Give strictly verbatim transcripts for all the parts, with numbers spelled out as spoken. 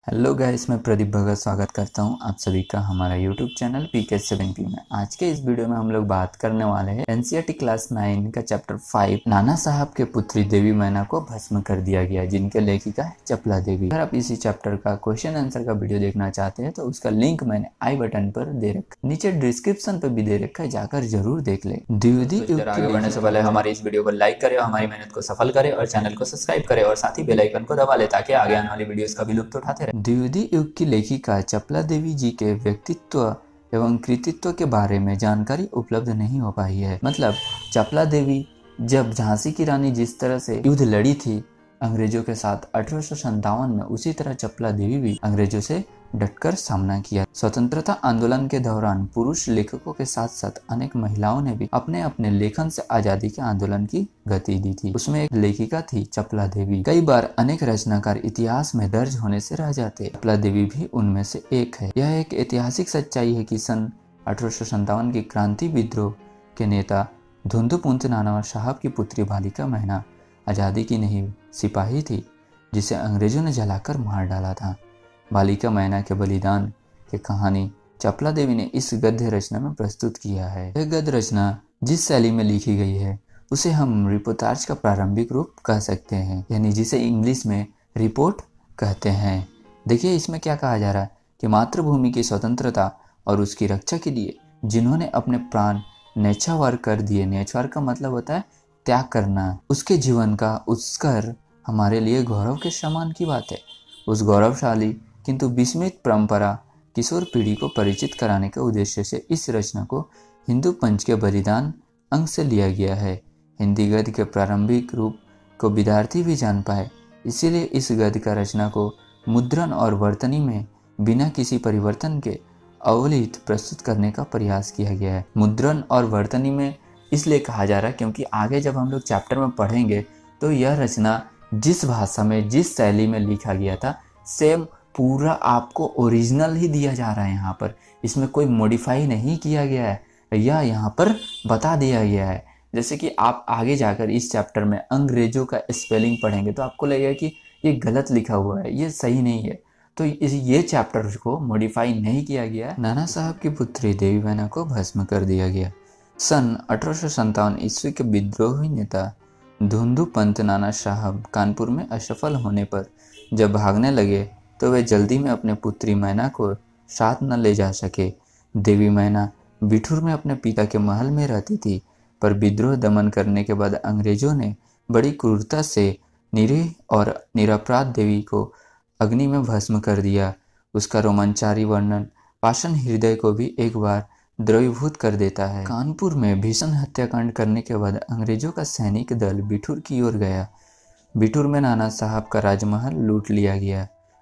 Hello guys, मैं प्रदीप भगत स्वागत करता हूं आप सभी का हमारा YouTube channel P K seven P में। आज के इस वीडियो में हम लोग बात करने वाले हैं एनसीईआरटी क्लास नाइन का चैप्टर फाइव, नाना साहब के पुत्री देवी मैना को भस्म कर दिया गया, जिनके लेखिका है चपला देवी। अगर आप इसी चैप्टर का क्वेश्चन आंसर का वीडियो देखना चाहते हैं तो उसका लिंक मैंने आई बटन पर दे रखा, नीचे डिस्क्रिप्शन पर भी दे रखा है, जाकर जरूर देख ले। द्विवेदी युग आगे बढ़ने से पहले हमारी इस वीडियो को लाइक करे, हमारी मेहनत को सफल करे और चैनल को सब्सक्राइब करे और साथ ही बेल आइकन को दबा ले ताकि आगे आने वाली वीडियोस का भी लुत्फ उठाते रहे। द्विवेदी युग की लेखिका चपला देवी जी के व्यक्तित्व एवं कृतित्व के बारे में जानकारी उपलब्ध नहीं हो पाई है। मतलब चपला देवी जब झांसी की रानी जिस तरह से युद्ध लड़ी थी अंग्रेजों के साथ अठारह सौ संतावन में, उसी तरह चपला देवी भी अंग्रेजों से डटकर सामना किया। स्वतंत्रता आंदोलन के दौरान पुरुष लेखकों के साथ साथ अनेक महिलाओं ने भी अपने अपने लेखन से आजादी के आंदोलन की गति दी थी। उसमें एक लेखिका थी चपला देवी। कई बार अनेक रचनाकार इतिहास में दर्ज होने से रह जाते, चपला देवी भी उनमें से एक है। यह एक ऐतिहासिक सच्चाई है कि सन अठारह सौ संतावन की क्रांति विद्रोह के नेता धुंधुपुंत नाना साहब की पुत्री बालिका मैना आजादी की नहीं सिपाही थी, जिसे अंग्रेजों ने जलाकर मार डाला था। बालिका मैना के बलिदान की कहानी चपला देवी ने इस गद्य रचना में प्रस्तुत किया है। यह गद्य रचना जिस शैली में लिखी गई है उसे हम रिपोर्टाज का प्रारंभिक रूप कह सकते हैं, यानी जिसे इंग्लिश में रिपोर्ट कहते हैं। देखिए इसमें क्या कहा जा रहा है कि मातृभूमि की स्वतंत्रता और उसकी रक्षा के लिए जिन्होंने अपने प्राण न्यौछावर कर दिए, न्यौछावर का मतलब होता है त्याग करना, उसके जीवन का उत्कर्ष हमारे लिए गौरव के समान की बात है। उस गौरवशाली किंतु विस्मित परंपरा किशोर पीढ़ी को परिचित कराने के उद्देश्य से इस रचना को हिंदू पंच के बलिदान अंग से लिया गया है। हिंदी गद्य के प्रारंभिक रूप को विद्यार्थी भी जान पाए, इसीलिए इस गद्य का रचना को मुद्रण और वर्तनी में बिना किसी परिवर्तन के अवलित प्रस्तुत करने का प्रयास किया गया है। मुद्रण और वर्तनी में इसलिए कहा जा रहा है क्योंकि आगे जब हम लोग चैप्टर में पढ़ेंगे तो यह रचना जिस भाषा में जिस शैली में लिखा गया था सेम पूरा आपको ओरिजिनल ही दिया जा रहा है। यहाँ पर इसमें कोई मॉडिफाई नहीं किया गया है, यह यहाँ पर बता दिया गया है। जैसे कि आप आगे जाकर इस चैप्टर में अंग्रेजों का स्पेलिंग पढ़ेंगे तो आपको लगेगा कि ये गलत लिखा हुआ है, ये सही नहीं है, तो इस ये चैप्टर को मॉडिफाई नहीं किया गया है। नाना साहब की पुत्री देवी मैना को भस्म कर दिया गया। सन अठारह सौ संतावन ईस्वी के विद्रोही नेता धुंधुपंत नाना साहब कानपुर में असफल होने पर जब भागने लगे तो वे जल्दी में अपने पुत्री मैना को साथ न ले जा सके। देवी मैना बिठूर में अपने पिता के महल में रहती थी, पर विद्रोह दमन करने के बाद अंग्रेजों ने बड़ी क्रूरता से निरीह और निरपराध देवी को अग्नि में भस्म कर दिया। उसका रोमांचारी वर्णन पाषाण हृदय को भी एक बार द्रवीभूत कर देता है। कानपुर में भीषण हत्याकांड करने के बाद अंग्रेजों का सैनिक दल बिठूर की ओर गया। बिठूर में नाना साहब का राजमहल लूट लिया गया,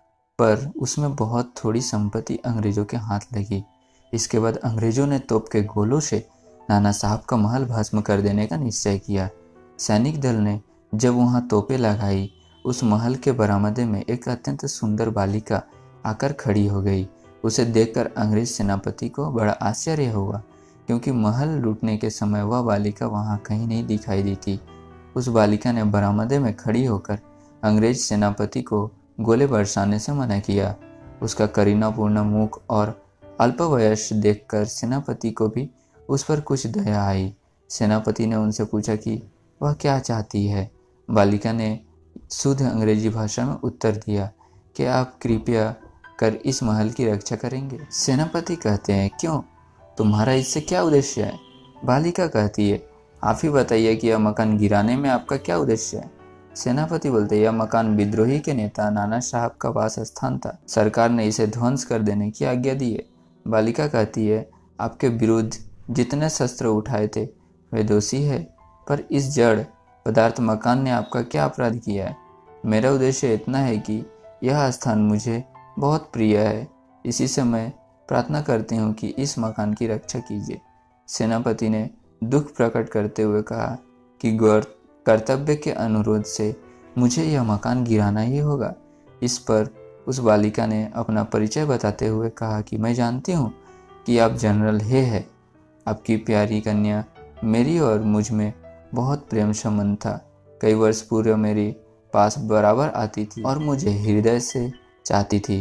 पर उसमें बहुत थोड़ी संपत्ति अंग्रेजों के हाथ लगी। इसके बाद अंग्रेजों ने तोप के गोलों से नाना साहब का महल भस्म कर देने का निश्चय किया। सैनिक दल ने जब वहां तोपें लगाई, उस महल के बरामदे में एक अत्यंत सुंदर बालिका आकर खड़ी हो गई। उसे देखकर अंग्रेज सेनापति को बड़ा आश्चर्य हुआ, क्योंकि महल लूटने के समय वह बालिका वहां कहीं नहीं दिखाई दी थी। उस बालिका ने बरामदे में खड़ी होकर अंग्रेज सेनापति को गोले बरसाने से मना किया। उसका करुणापूर्ण मुख और अल्पवयस देखकर सेनापति को भी उस पर कुछ दया आई। सेनापति ने उनसे पूछा कि वह क्या चाहती है। बालिका ने शुद्ध अंग्रेजी भाषा में उत्तर दिया कि आप कृपया कर इस महल की रक्षा करेंगे। सेनापति कहते हैं, क्यों, तुम्हारा इससे क्या उद्देश्य है? बालिका कहती है, आप ही बताइए कि यह मकान गिराने में आपका क्या उद्देश्य है? सेनापति बोलते, यह मकान विद्रोही के नेता नाना साहब का वास स्थान था, सरकार ने इसे ध्वंस कर देने की आज्ञा दी है। बालिका कहती है, आपके विरुद्ध जितने शस्त्र उठाए थे वे दोषी है, पर इस जड़ पदार्थ मकान ने आपका क्या अपराध किया है? मेरा उद्देश्य इतना है कि यह स्थान मुझे बहुत प्रिय है, इसी से मैं प्रार्थना करती हूँ कि इस मकान की रक्षा कीजिए। सेनापति ने दुख प्रकट करते हुए कहा कि गौर कर्तव्य के अनुरोध से मुझे यह मकान गिराना ही होगा। इस पर उस बालिका ने अपना परिचय बताते हुए कहा कि मैं जानती हूँ कि आप जनरल हे है। आपकी प्यारी कन्या मेरी और मुझ में बहुत प्रेम संबंध था। कई वर्ष पूर्व मेरे पास बराबर आती थी और मुझे हृदय से चाहती थी।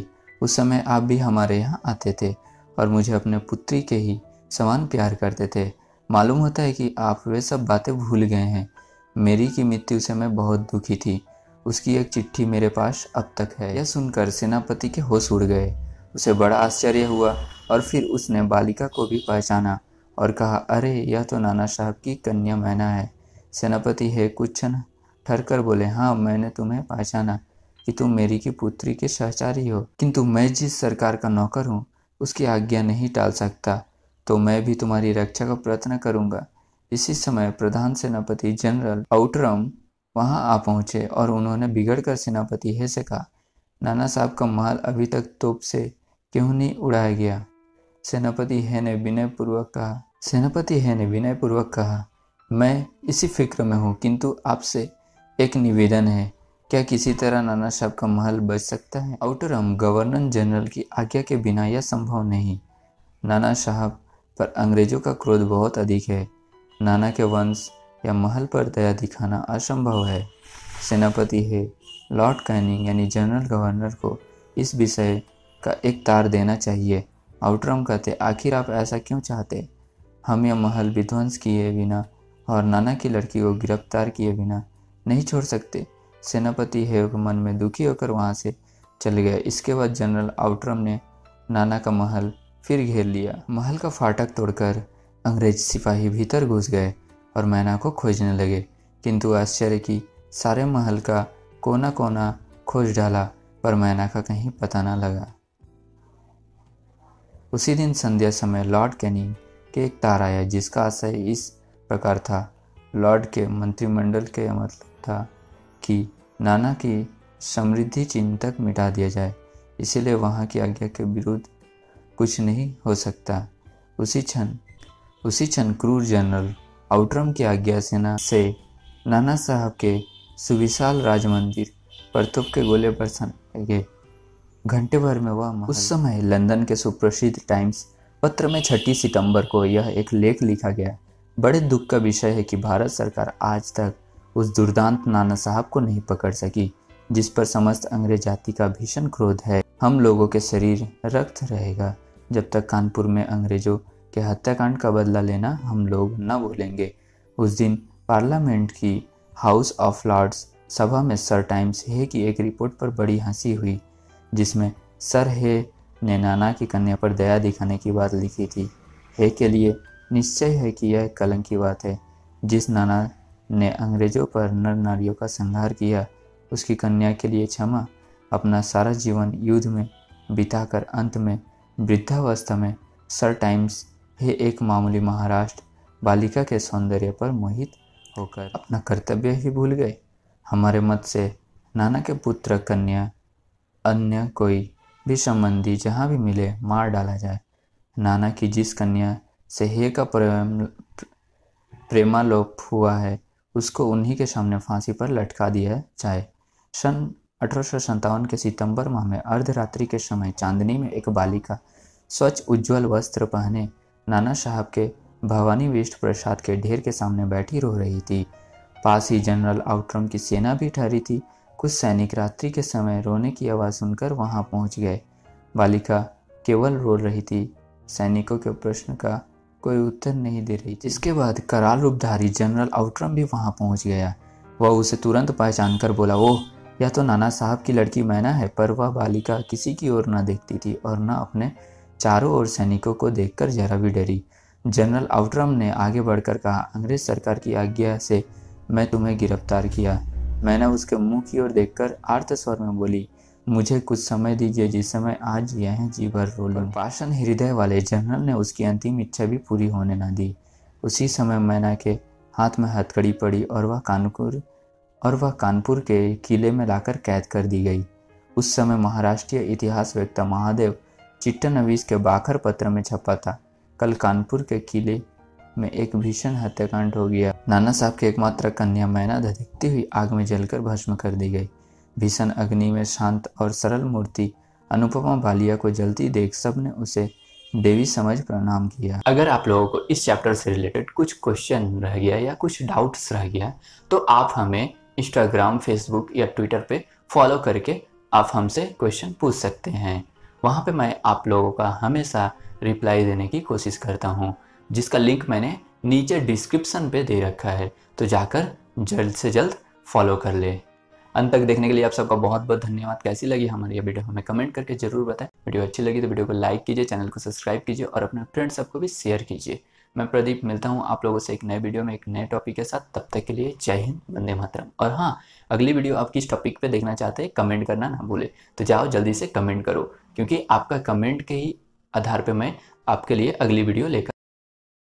उस समय आप भी हमारे यहाँ आते थे और मुझे अपने पुत्री के ही समान प्यार करते थे। मालूम होता है कि आप वे सब बातें भूल गए हैं। मेरी की मृत्यु से मैं बहुत दुखी थी। उसकी एक चिट्ठी मेरे पास अब तक है। यह सुनकर सेनापति के होश उड़ गए। उसे बड़ा आश्चर्य हुआ और फिर उसने बालिका को भी पहचाना और कहा, अरे यह तो नाना साहब की कन्या मैना है। सेनापति है कुछ क्षण ठहर कर बोले, हाँ मैंने तुम्हें पहचाना कि तुम मेरी की पुत्री के सहचारी हो, किंतु मैं जिस सरकार का नौकर हूँ उसकी आज्ञा नहीं टाल सकता, तो मैं भी तुम्हारी रक्षा का प्रयत्न करूंगा। इसी समय प्रधान सेनापति जनरल आउटरम वहां आ पहुंचे और उन्होंने बिगड़कर सेनापति है से कहा, नाना साहब का महल अभी तक तोप से क्यों नहीं उड़ाया गया? सेनापति है ने विनय पूर्वक कहा सेनापति है ने विनय पूर्वक कहा मैं इसी फिक्र में हूँ, किंतु आपसे एक निवेदन है, क्या किसी तरह नाना साहब का महल बच सकता है? आउटरम, गवर्नर जनरल की आज्ञा के बिना यह संभव नहीं। नाना साहब पर अंग्रेजों का क्रोध बहुत अधिक है। नाना के वंश या महल पर दया दिखाना असंभव है। सेनापति है लॉर्ड कैनिंग यानी जनरल गवर्नर को इस विषय का एक तार देना चाहिए। आउटरम कहते, आखिर आप ऐसा क्यों चाहते? हम यह महल विध्वंस किए बिना और नाना की लड़की को गिरफ्तार किए बिना नहीं छोड़ सकते। सेनापति है मन में दुखी होकर वहां से चले गए। इसके बाद जनरल आउटरम ने नाना का महल फिर घेर लिया। महल का फाटक तोड़कर अंग्रेज सिपाही भीतर घुस गए और मैना को खोजने लगे, किंतु आश्चर्य की सारे महल का कोना कोना खोज डाला पर मैना का कहीं पता न लगा। उसी दिन संध्या समय लॉर्ड कैनिंग के एक तार आया, जिसका आशय इस प्रकार था। लॉर्ड के मंत्रिमंडल के मतलब था कि नाना की समृद्धि चिन्ह तक मिटा दिया जाए, इसीलिए वहां की आज्ञा के विरुद्ध कुछ नहीं हो सकता। उसी क्षण उसी क्षण क्रूर जनरल आउटरम की आज्ञा सेना से नाना साहब के सुविशाल राजमंदिर पर तोप के गोले बरसन लगे। घंटे भर में वह उस समय लंदन के सुप्रसिद्ध टाइम्स पत्र में छठी सितंबर को यह एक लेख लिखा गया। बड़े दुख का विषय है कि भारत सरकार आज तक उस दुर्दांत नाना साहब को नहीं पकड़ सकी, जिस पर समस्त अंग्रेज जाति का भीषण क्रोध है। हम लोगों के शरीर रक्त रहेगा जब तक कानपुर में अंग्रेजों के हत्याकांड का बदला लेना हम लोग न भूलेंगे। उस दिन पार्लियामेंट की हाउस ऑफ लॉर्ड्स सभा में सर टाइम्स हे की एक रिपोर्ट पर बड़ी हंसी हुई, जिसमें सर हे ने नाना की कन्या पर दया दिखाने की बात लिखी थी। हे के लिए निश्चय है कि यह कलंक की बात है। जिस नाना ने अंग्रेजों पर नर नारियों का संहार किया, उसकी कन्या के लिए क्षमा, अपना सारा जीवन युद्ध में बिताकर अंत में वृद्धावस्था में सर टाइम्स हे एक मामूली महाराष्ट्र बालिका के सौंदर्य पर मोहित होकर अपना कर्तव्य ही भूल गए। हमारे मत से नाना के पुत्र कन्या अन्य कोई भी संबंधी जहाँ भी मिले मार डाला जाए। नाना की जिस कन्या से हे का प्रेम प्रेमालोप हुआ है, उसको उन्हीं के सामने फांसी पर लटका दिया जाए। सन अठारह सौ सत्तावन के सितंबर माह में अर्धरात्रि के समय चांदनी में एक बालिका स्वच्छ उज्जवल वस्त्र पहने नाना साहब के भवानी विष्ट प्रसाद के ढेर के सामने बैठी रो रही थी। पास ही जनरल आउटरम की सेना भी ठहरी थी। कुछ सैनिक रात्रि के समय रोने की आवाज़ सुनकर वहां पहुंच गए। बालिका केवल रो रही थी, सैनिकों के प्रश्न का कोई उत्तर नहीं दे रही थी। इसके बाद कराल रूपधारी जनरल आउटरम भी वहां पहुंच गया। वह उसे तुरंत पहचान कर बोला, ओह यह तो नाना साहब की लड़की मैना है। पर वह बालिका किसी की ओर न देखती थी और न अपने चारों ओर सैनिकों को देखकर जरा भी डरी। जनरल आउटरम ने आगे बढ़कर कहा, अंग्रेज सरकार की आज्ञा से मैं तुम्हें गिरफ्तार किया। मैंने उसके मुंह की ओर देखकर आर्त स्वर में बोली, मुझे कुछ समय दीजिए जिस समय आज यह जी भर रो लूं। पाषाण हृदय वाले जनरल ने उसकी अंतिम इच्छा भी पूरी होने न दी। उसी समय मैना के हाथ में हथकड़ी पड़ी और वह कानपुर और वह कानपुर के किले में लाकर कैद कर दी गई। उस समय महाराष्ट्रीय इतिहास वेत्ता महादेव चिट्टनवीस के बाखर पत्र में छपा था, कल कानपुर के किले में एक भीषण हत्याकांड हो गया। नाना साहब की एकमात्र कन्या मैना धधकती हुई आग में जलकर भस्म कर दी गई। भीषण अग्नि में शांत और सरल मूर्ति अनुपमा बालिया को जलती देख सबने उसे देवी समझ प्रणाम किया। अगर आप लोगों को इस चैप्टर से रिलेटेड कुछ क्वेश्चन रह गया या कुछ डाउट्स रह गया तो आप हमें इंस्टाग्राम, फेसबुक या ट्विटर पे फॉलो करके आप हमसे क्वेश्चन पूछ सकते हैं। वहाँ पे मैं आप लोगों का हमेशा रिप्लाई देने की कोशिश करता हूँ, जिसका लिंक मैंने नीचे डिस्क्रिप्शन पे दे रखा है, तो जाकर जल्द से जल्द फॉलो कर ले। अंत तक देखने के लिए आप सबका बहुत बहुत धन्यवाद। कैसी लगी हमारी ये वीडियो हमें कमेंट करके जरूर बताएं। वीडियो अच्छी लगी तो वीडियो को लाइक कीजिए, चैनल को सब्सक्राइब कीजिए और अपने फ्रेंड्स सबको भी शेयर कीजिए। मैं प्रदीप मिलता हूँ आप लोगों से एक नए वीडियो में एक नए टॉपिक के साथ। तब तक के लिए जय हिंद, वंदे मातरम। और हाँ, अगली वीडियो आप किस टॉपिक पे देखना चाहते हैं कमेंट करना ना भूले, तो जाओ जल्दी से कमेंट करो, क्योंकि आपका कमेंट के ही आधार पे मैं आपके लिए अगली वीडियो लेकर